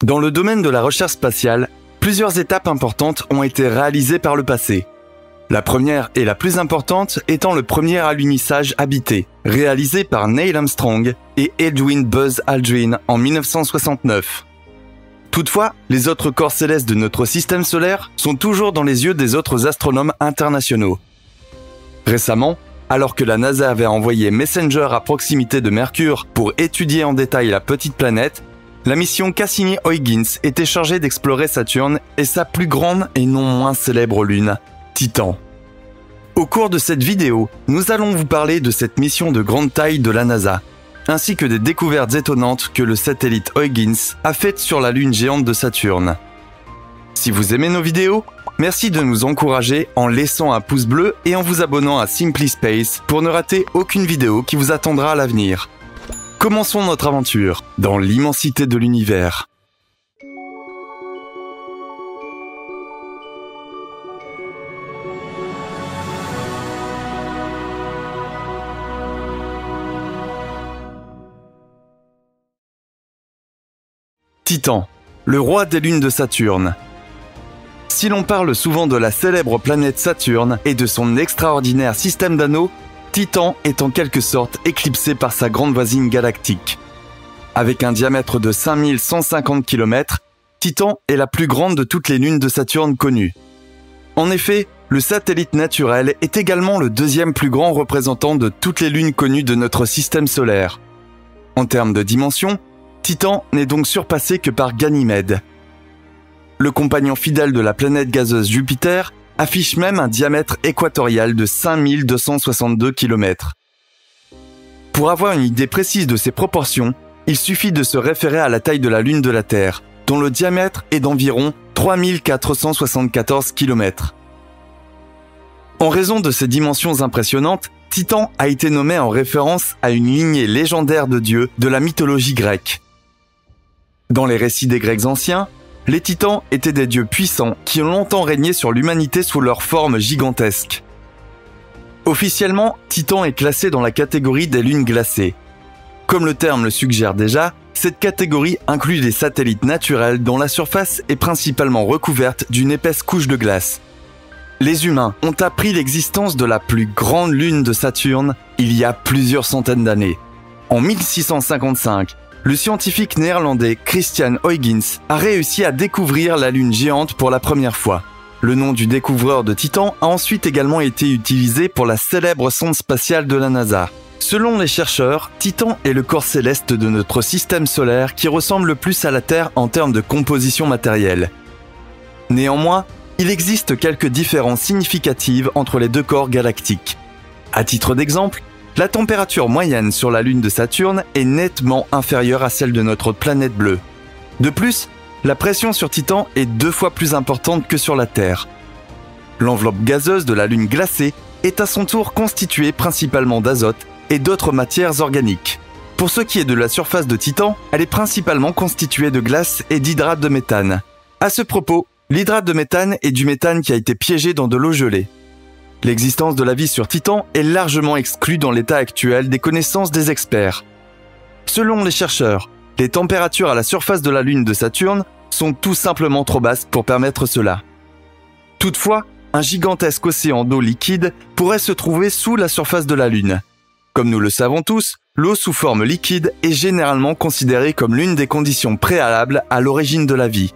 Dans le domaine de la recherche spatiale, plusieurs étapes importantes ont été réalisées par le passé. La première et la plus importante étant le premier alunissage habité, réalisé par Neil Armstrong et Edwin Buzz Aldrin en 1969. Toutefois, les autres corps célestes de notre système solaire sont toujours dans les yeux des autres astronomes internationaux. Récemment, alors que la NASA avait envoyé Messenger à proximité de Mercure pour étudier en détail la petite planète, la mission Cassini-Huygens était chargée d'explorer Saturne et sa plus grande et non moins célèbre lune, Titan. Au cours de cette vidéo, nous allons vous parler de cette mission de grande taille de la NASA, ainsi que des découvertes étonnantes que le satellite Huygens a faites sur la lune géante de Saturne. Si vous aimez nos vidéos, merci de nous encourager en laissant un pouce bleu et en vous abonnant à Simply Space pour ne rater aucune vidéo qui vous attendra à l'avenir. Commençons notre aventure dans l'immensité de l'univers. Titan, le roi des lunes de Saturne. Si l'on parle souvent de la célèbre planète Saturne et de son extraordinaire système d'anneaux, Titan est en quelque sorte éclipsé par sa grande voisine galactique. Avec un diamètre de 5150 km, Titan est la plus grande de toutes les lunes de Saturne connues. En effet, le satellite naturel est également le deuxième plus grand représentant de toutes les lunes connues de notre système solaire. En termes de dimension, Titan n'est donc surpassé que par Ganymède. Le compagnon fidèle de la planète gazeuse Jupiter affiche même un diamètre équatorial de 5262 km. Pour avoir une idée précise de ses proportions, il suffit de se référer à la taille de la Lune de la Terre, dont le diamètre est d'environ 3474 km. En raison de ses dimensions impressionnantes, Titan a été nommé en référence à une lignée légendaire de dieux de la mythologie grecque. Dans les récits des Grecs anciens, les Titans étaient des dieux puissants qui ont longtemps régné sur l'humanité sous leur forme gigantesque. Officiellement, Titan est classé dans la catégorie des lunes glacées. Comme le terme le suggère déjà, cette catégorie inclut des satellites naturels dont la surface est principalement recouverte d'une épaisse couche de glace. Les humains ont appris l'existence de la plus grande lune de Saturne il y a plusieurs centaines d'années. En 1655, le scientifique néerlandais Christian Huygens a réussi à découvrir la lune géante pour la première fois. Le nom du découvreur de Titan a ensuite également été utilisé pour la célèbre sonde spatiale de la NASA. Selon les chercheurs, Titan est le corps céleste de notre système solaire qui ressemble le plus à la Terre en termes de composition matérielle. Néanmoins, il existe quelques différences significatives entre les deux corps galactiques. À titre d'exemple, la température moyenne sur la lune de Saturne est nettement inférieure à celle de notre planète bleue. De plus, la pression sur Titan est 2 fois plus importante que sur la Terre. L'enveloppe gazeuse de la lune glacée est à son tour constituée principalement d'azote et d'autres matières organiques. Pour ce qui est de la surface de Titan, elle est principalement constituée de glace et d'hydrate de méthane. À ce propos, l'hydrate de méthane est du méthane qui a été piégé dans de l'eau gelée. L'existence de la vie sur Titan est largement exclue dans l'état actuel des connaissances des experts. Selon les chercheurs, les températures à la surface de la lune de Saturne sont tout simplement trop basses pour permettre cela. Toutefois, un gigantesque océan d'eau liquide pourrait se trouver sous la surface de la lune. Comme nous le savons tous, l'eau sous forme liquide est généralement considérée comme l'une des conditions préalables à l'origine de la vie.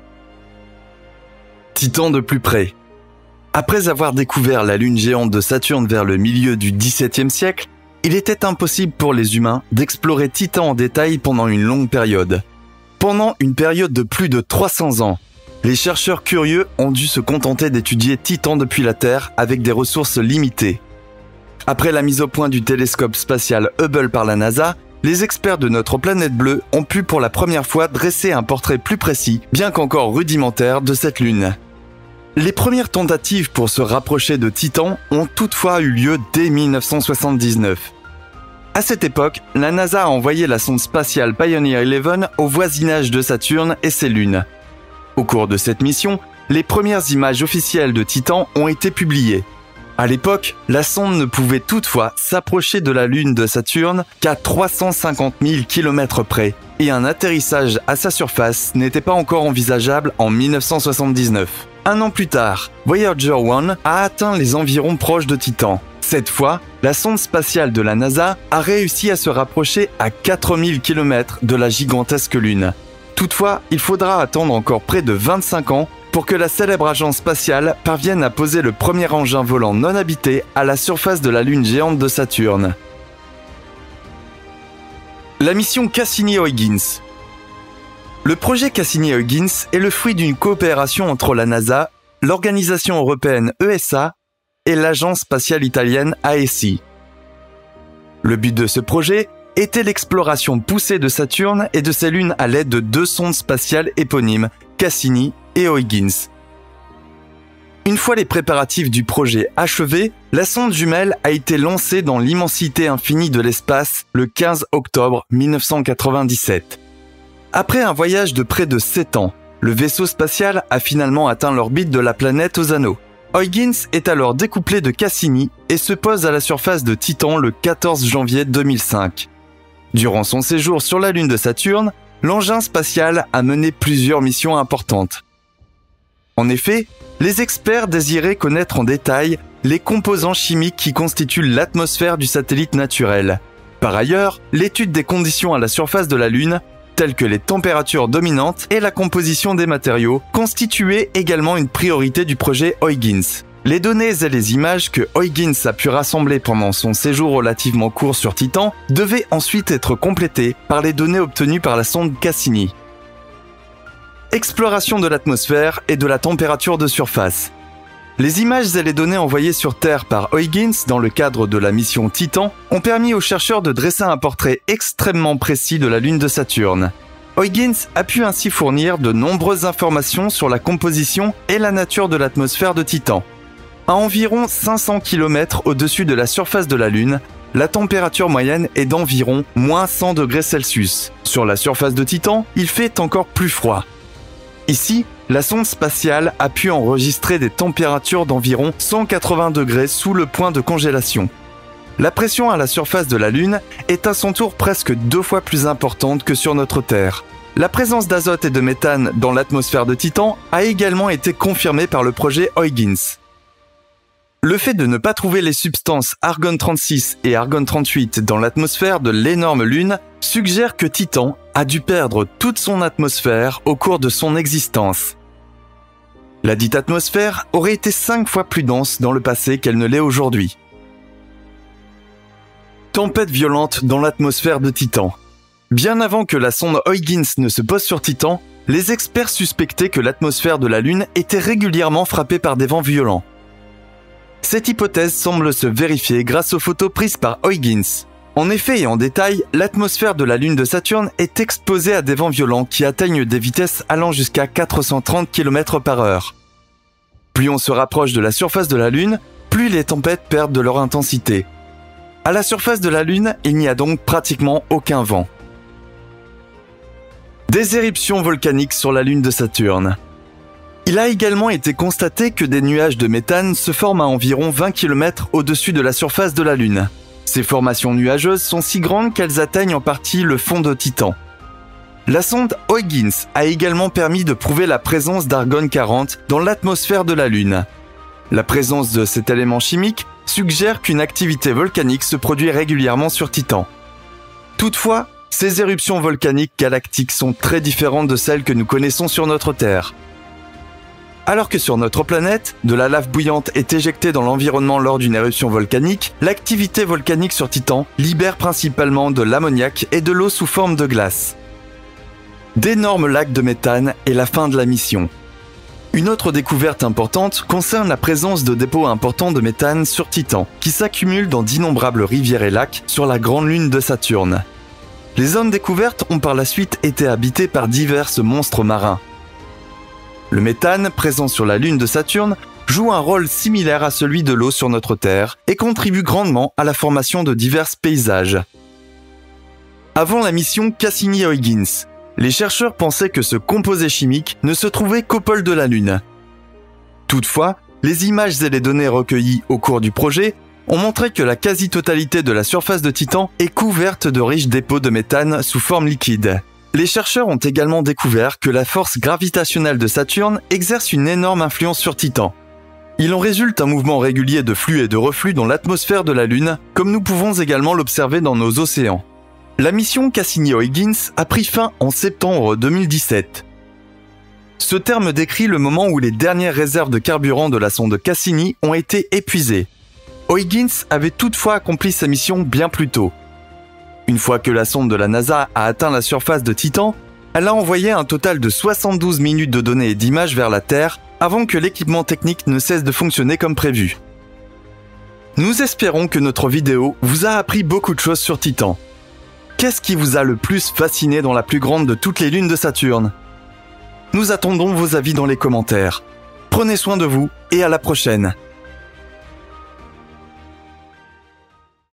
Titan de plus près. Après avoir découvert la lune géante de Saturne vers le milieu du XVIIe siècle, il était impossible pour les humains d'explorer Titan en détail pendant une longue période. Pendant une période de plus de 300 ans, les chercheurs curieux ont dû se contenter d'étudier Titan depuis la Terre avec des ressources limitées. Après la mise au point du télescope spatial Hubble par la NASA, les experts de notre planète bleue ont pu pour la première fois dresser un portrait plus précis, bien qu'encore rudimentaire, de cette lune. Les premières tentatives pour se rapprocher de Titan ont toutefois eu lieu dès 1979. À cette époque, la NASA a envoyé la sonde spatiale Pioneer 11 au voisinage de Saturne et ses lunes. Au cours de cette mission, les premières images officielles de Titan ont été publiées. À l'époque, la sonde ne pouvait toutefois s'approcher de la Lune de Saturne qu'à 350 000 km près, et un atterrissage à sa surface n'était pas encore envisageable en 1979. Un an plus tard, Voyager 1 a atteint les environs proches de Titan. Cette fois, la sonde spatiale de la NASA a réussi à se rapprocher à 4000 km de la gigantesque Lune. Toutefois, il faudra attendre encore près de 25 ans pour que la célèbre agence spatiale parvienne à poser le premier engin volant non habité à la surface de la Lune géante de Saturne. La mission Cassini-Huygens. Le projet Cassini-Huygens est le fruit d'une coopération entre la NASA, l'organisation européenne ESA et l'agence spatiale italienne AESI. Le but de ce projet était l'exploration poussée de Saturne et de ses lunes à l'aide de 2 sondes spatiales éponymes, Cassini et Huygens. Une fois les préparatifs du projet achevés, la sonde jumelle a été lancée dans l'immensité infinie de l'espace le 15 octobre 1997. Après un voyage de près de 7 ans, le vaisseau spatial a finalement atteint l'orbite de la planète aux anneaux. Huygens est alors découplé de Cassini et se pose à la surface de Titan le 14 janvier 2005. Durant son séjour sur la Lune de Saturne, l'engin spatial a mené plusieurs missions importantes. En effet, les experts désiraient connaître en détail les composants chimiques qui constituent l'atmosphère du satellite naturel. Par ailleurs, l'étude des conditions à la surface de la Lune, telles que les températures dominantes et la composition des matériaux, constituaient également une priorité du projet Huygens. Les données et les images que Huygens a pu rassembler pendant son séjour relativement court sur Titan devaient ensuite être complétées par les données obtenues par la sonde Cassini. Exploration de l'atmosphère et de la température de surface. Les images et les données envoyées sur Terre par Huygens dans le cadre de la mission Titan ont permis aux chercheurs de dresser un portrait extrêmement précis de la Lune de Saturne. Huygens a pu ainsi fournir de nombreuses informations sur la composition et la nature de l'atmosphère de Titan. À environ 500 km au-dessus de la surface de la Lune, la température moyenne est d'environ moins 100 degrés Celsius. Sur la surface de Titan, il fait encore plus froid. Ici, la sonde spatiale a pu enregistrer des températures d'environ 180 degrés sous le point de congélation. La pression à la surface de la Lune est à son tour presque 2 fois plus importante que sur notre Terre. La présence d'azote et de méthane dans l'atmosphère de Titan a également été confirmée par le projet Huygens. Le fait de ne pas trouver les substances argon-36 et argon-38 dans l'atmosphère de l'énorme Lune suggère que Titan a dû perdre toute son atmosphère au cours de son existence. La dite atmosphère aurait été 5 fois plus dense dans le passé qu'elle ne l'est aujourd'hui. Tempête violente dans l'atmosphère de Titan. Bien avant que la sonde Huygens ne se pose sur Titan, les experts suspectaient que l'atmosphère de la Lune était régulièrement frappée par des vents violents. Cette hypothèse semble se vérifier grâce aux photos prises par Huygens. En effet et en détail, l'atmosphère de la Lune de Saturne est exposée à des vents violents qui atteignent des vitesses allant jusqu'à 430 km/h. Plus on se rapproche de la surface de la Lune, plus les tempêtes perdent de leur intensité. À la surface de la Lune, il n'y a donc pratiquement aucun vent. Des éruptions volcaniques sur la Lune de Saturne. Il a également été constaté que des nuages de méthane se forment à environ 20 km au-dessus de la surface de la Lune. Ces formations nuageuses sont si grandes qu'elles atteignent en partie le fond de Titan. La sonde Huygens a également permis de prouver la présence d'argon 40 dans l'atmosphère de la Lune. La présence de cet élément chimique suggère qu'une activité volcanique se produit régulièrement sur Titan. Toutefois, ces éruptions volcaniques galactiques sont très différentes de celles que nous connaissons sur notre Terre. Alors que sur notre planète, de la lave bouillante est éjectée dans l'environnement lors d'une éruption volcanique, l'activité volcanique sur Titan libère principalement de l'ammoniac et de l'eau sous forme de glace. D'énormes lacs de méthane et la fin de la mission. Une autre découverte importante concerne la présence de dépôts importants de méthane sur Titan, qui s'accumulent dans d'innombrables rivières et lacs sur la grande lune de Saturne. Les zones découvertes ont par la suite été habitées par divers monstres marins. Le méthane, présent sur la Lune de Saturne, joue un rôle similaire à celui de l'eau sur notre Terre et contribue grandement à la formation de divers paysages. Avant la mission Cassini-Huygens, les chercheurs pensaient que ce composé chimique ne se trouvait qu'au pôle de la Lune. Toutefois, Les images et les données recueillies au cours du projet ont montré que la quasi-totalité de la surface de Titan est couverte de riches dépôts de méthane sous forme liquide. Les chercheurs ont également découvert que la force gravitationnelle de Saturne exerce une énorme influence sur Titan. Il en résulte un mouvement régulier de flux et de reflux dans l'atmosphère de la Lune, comme nous pouvons également l'observer dans nos océans. La mission Cassini-Huygens a pris fin en septembre 2017. Ce terme décrit le moment où les dernières réserves de carburant de la sonde Cassini ont été épuisées. Huygens avait toutefois accompli sa mission bien plus tôt. Une fois que la sonde de la NASA a atteint la surface de Titan, elle a envoyé un total de 72 minutes de données et d'images vers la Terre avant que l'équipement technique ne cesse de fonctionner comme prévu. Nous espérons que notre vidéo vous a appris beaucoup de choses sur Titan. Qu'est-ce qui vous a le plus fasciné dans la plus grande de toutes les lunes de Saturne ? Nous attendons vos avis dans les commentaires. Prenez soin de vous et à la prochaine.